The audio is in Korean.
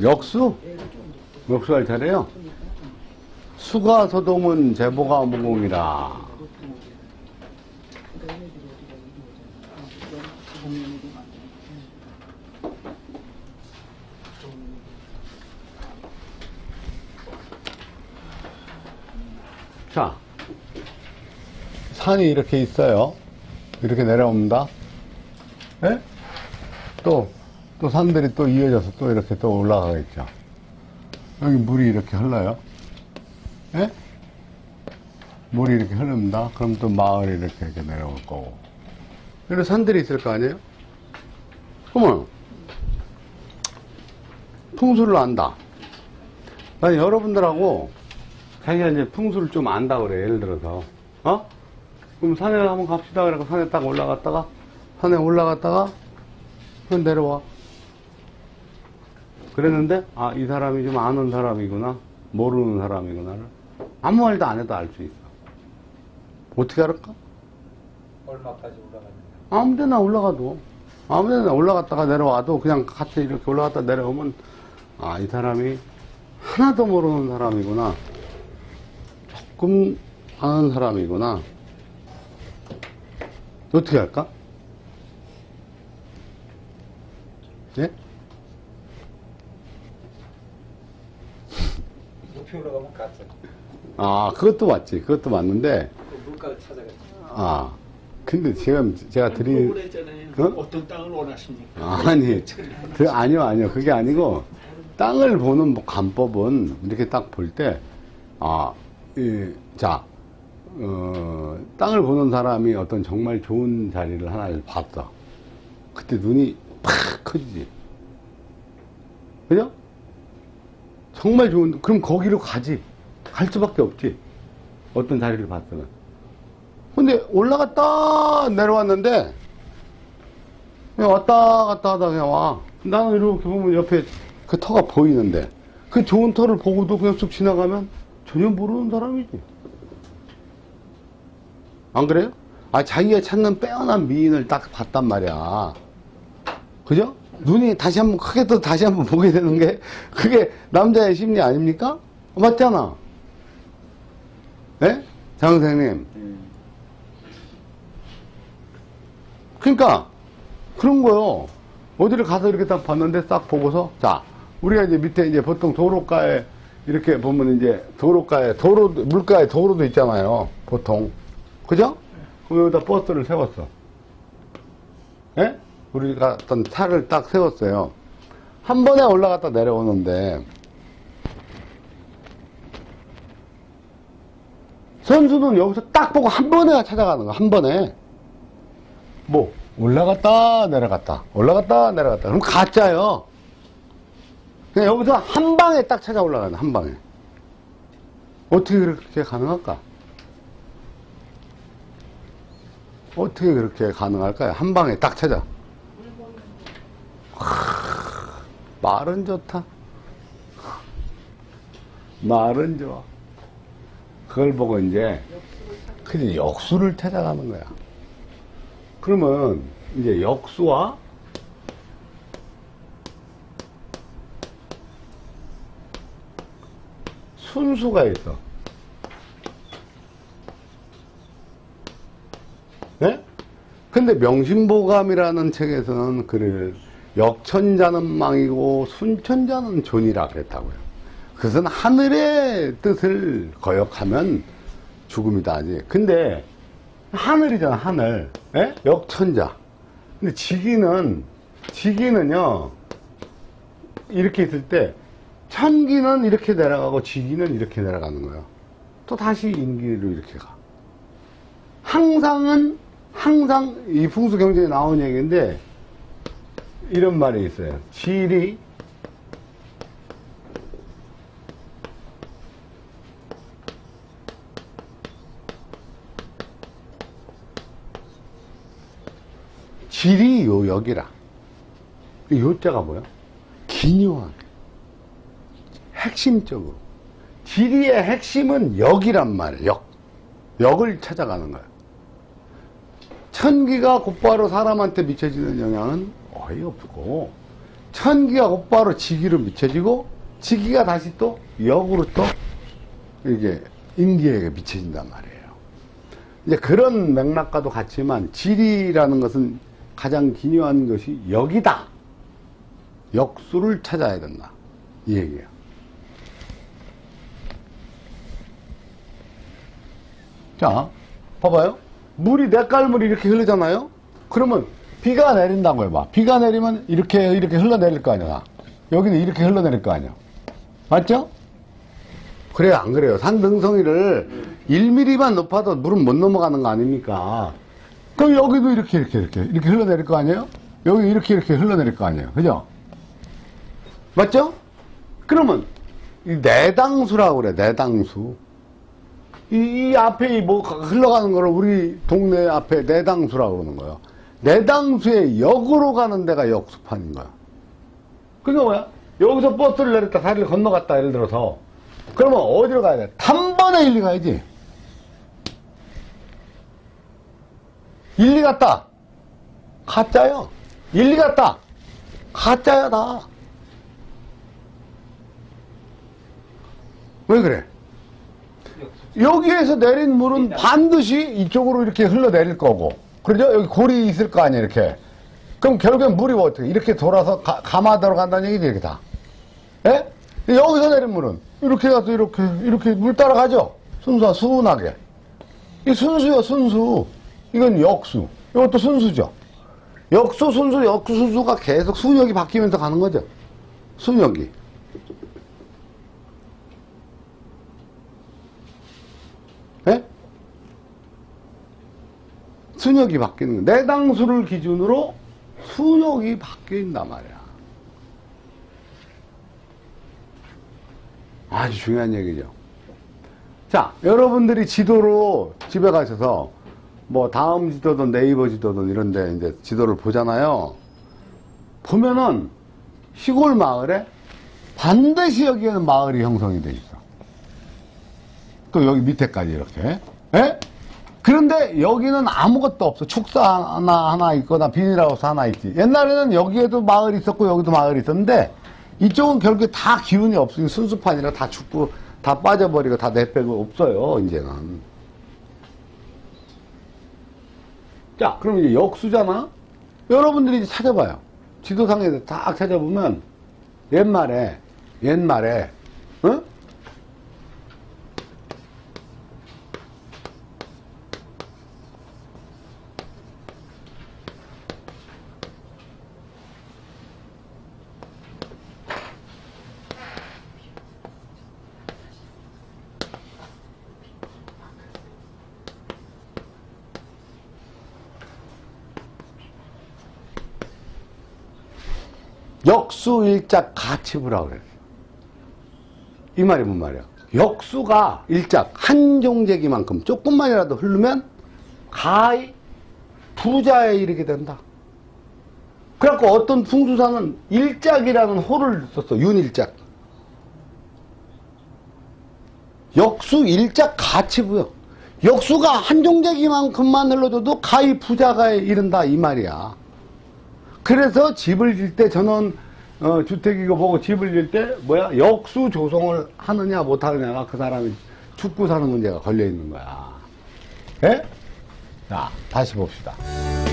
역수? 역수할 차례요? 수가 소동은 제보가 무공이라. 자, 산이 이렇게 있어요. 이렇게 내려옵니다. 예? 또 산들이 또 이어져서 또 이렇게 또 올라가겠죠. 여기 물이 이렇게 흘러요. 예? 물이 이렇게 흐릅니다. 그럼 또 마을이 이렇게 내려올 거고. 이런 산들이 있을 거 아니에요? 그러면, 풍수를 안다. 난 여러분들하고 자기가 이제 풍수를 좀 안다 그래. 예를 들어서. 그럼 산에 한번 갑시다. 그래서 산에 딱 올라갔다가, 그냥 내려와. 그랬는데, 아, 이 사람이 좀 아는 사람이구나. 모르는 사람이구나를. 아무 말도 안 해도 알 수 있어. 어떻게 알을까? 얼마까지 올라갔는데? 아무 데나 올라가도. 아무 데나 올라갔다가 내려와도 그냥 같이 이렇게 올라갔다 내려오면, 아, 이 사람이 하나도 모르는 사람이구나. 조금 아는 사람이구나. 어떻게 할까? 예? 높이 올라가면 가짜. 아, 그것도 맞지. 그것도 맞는데. 그 물가를 찾아가지. 아, 근데 지금 제가 드린. 어떤 땅을 원하십니까? 아니, 아니요. 그게 아니고, 땅을 보는 뭐 관법은 이렇게 딱 볼 때, 땅을 보는 사람이 어떤 정말 좋은 자리를 하나를 봤어. 그때 눈이 팍 커지지. 그죠? 정말 좋은, 그럼 거기로 가지. 갈 수밖에 없지. 어떤 자리를 봤으면. 근데 올라갔다 내려왔는데, 그냥 왔다 갔다 하다 그냥 와. 나는 이렇게 보면 옆에 그 터가 보이는데, 그 좋은 터를 보고도 그냥 쑥 지나가면 전혀 모르는 사람이지. 안 그래요? 아, 자기가 찾는 빼어난 미인을 딱 봤단 말이야. 그죠? 눈이 다시 한번 크게 또 다시 한번 보게 되는 게, 그게 남자의 심리 아닙니까? 맞잖아. 예? 장 선생님. 그러니까, 그런 거요. 어디를 가서 이렇게 딱 봤는데 싹 보고서, 자, 우리가 이제 밑에 이제 보통 도로가에 이렇게 보면 이제 도로가에, 물가에 도로도 있잖아요. 보통. 그죠? 그럼 여기다 버스를 세웠어. 예? 우리가 어떤 차를 딱 세웠어요. 한 번에 올라갔다 내려오는데, 선수는 여기서 딱 보고 한 번에 찾아가는 거야. 한 번에. 뭐, 올라갔다 내려갔다. 그럼 가짜요. 그냥 여기서 한 방에 딱 찾아 올라가는, 한 방에. 어떻게 그렇게 가능할까? 어떻게 그렇게 가능할까요? 한 방에 딱 찾아. 말은 좋다. 말은 좋아. 그걸 보고 이제, 그냥 역수를 찾아가는 거야. 그러면, 이제 역수와 순수가 있어. 네? 근데 명심보감이라는 책에서는 그를 역천자는 망이고 순천자는 존이라 그랬다고요. 그것은 하늘의 뜻을 거역하면 죽음이다. 근데 하늘이잖아, 하늘. 예? 역천자. 근데 지기는요, 이렇게 있을 때, 천기는 이렇게 내려가고 지기는 이렇게 내려가는 거예요. 또 다시 인기로 이렇게 가. 항상 이 풍수 경전에 나온 얘기인데, 이런 말이 있어요. 질이 요역이라. 요자가 뭐야? 기묘하게. 핵심적으로. 지리의 핵심은 역이란 말이에요. 역을 찾아가는 거예요. 천기가 곧바로 사람한테 미쳐지는 영향은 거의 없고, 천기가 곧바로 지기로 미쳐지고 지기가 다시 또 역으로 또 이게 인기에게 미쳐진단 말이에요. 이제 그런 맥락과도 같지만 지리라는 것은 가장 기묘한 것이 역이다. 역수를 찾아야 된다. 이 얘기예요. 자, 봐봐요. 물이 냇가물이 이렇게 흐르잖아요. 그러면 비가 내린다고 해봐. 비가 내리면 이렇게 흘러내릴 거 아니야. 여기는 이렇게 흘러내릴 거 아니야. 맞죠? 그래요, 안 그래요? 산 등성이를 1mm만 높아도 물은 못 넘어가는 거 아닙니까? 그럼 여기도 이렇게 흘러내릴 거 아니에요? 여기 이렇게 흘러내릴 거 아니에요? 그죠? 맞죠? 그러면 이 내당수라고 그래. 내당수. 이 앞에 뭐 흘러가는 거를 우리 동네 앞에 내당수라고 그러는 거예요. 내당수의 역으로 가는 데가 역수판인 거야. 그게 뭐야? 여기서 버스를 내렸다 다리를 건너갔다 예를 들어서 그러면 어디로 가야 돼? 단번에 1리 가야지. 1리 갔다. 가짜요. 1리 갔다. 가짜야 다. 왜 그래? 여기에서 내린 물은 반드시 이쪽으로 이렇게 흘러내릴 거고. 그러죠? 여기 골이 있을 거 아니에요, 이렇게. 그럼 결국엔 물이 어떻게, 이렇게 돌아서 가마대로 간다는 얘기지, 이렇게 다. 예? 여기서 내린 물은 이렇게 가서 이렇게 물 따라가죠? 순수하게. 이 순수요, 순수. 이건 역수. 이것도 순수죠. 역수, 순수, 역수, 순수가 계속 순역이 바뀌면서 가는 거죠. 순역이. 예? 순역이 바뀌는 거야. 내당수를 기준으로 순역이 바뀐단 말이야. 아주 중요한 얘기죠. 자, 여러분들이 지도로 집에 가셔서 뭐 다음 지도든 네이버 지도든 이런데 이제 지도를 보잖아요. 보면은 시골 마을에 반드시 여기에는 마을이 형성이 돼 있어. 또 여기 밑에까지 이렇게. 예? 그런데 여기는 아무것도 없어. 축사 하나 있거나 비닐하우스 하나 있지. 옛날에는 여기에도 마을이 있었고 여기도 마을이 있었는데 이쪽은 결국에 다 기운이 없으니 순수판이라 다 죽고 다 빠져버리고 다 내빼고 없어요. 이제는. 자, 그럼 이제 역수잖아. 여러분들이 이제 찾아봐요. 지도상에서 딱 찾아보면 옛말에 어? 역수일작 가치부라고 그래요. 이 말이 뭔 말이야? 역수가 일작 한 종재기만큼 조금만이라도 흐르면 가히 부자에 이르게 된다. 그래갖고 어떤 풍수사는 일작이라는 호를 썼어. 윤일작. 역수 일작 가치부요. 역수가 한 종재기만큼만 흘러줘도 가히 부자가 이른다 이 말이야. 그래서 집을 질 때 저는 주택이고 보고 집을 질 때 뭐야 역수 조성을 하느냐 못하느냐가 그 사람이 죽고 사는 문제가 걸려 있는 거야. 예? 자, 다시 봅시다.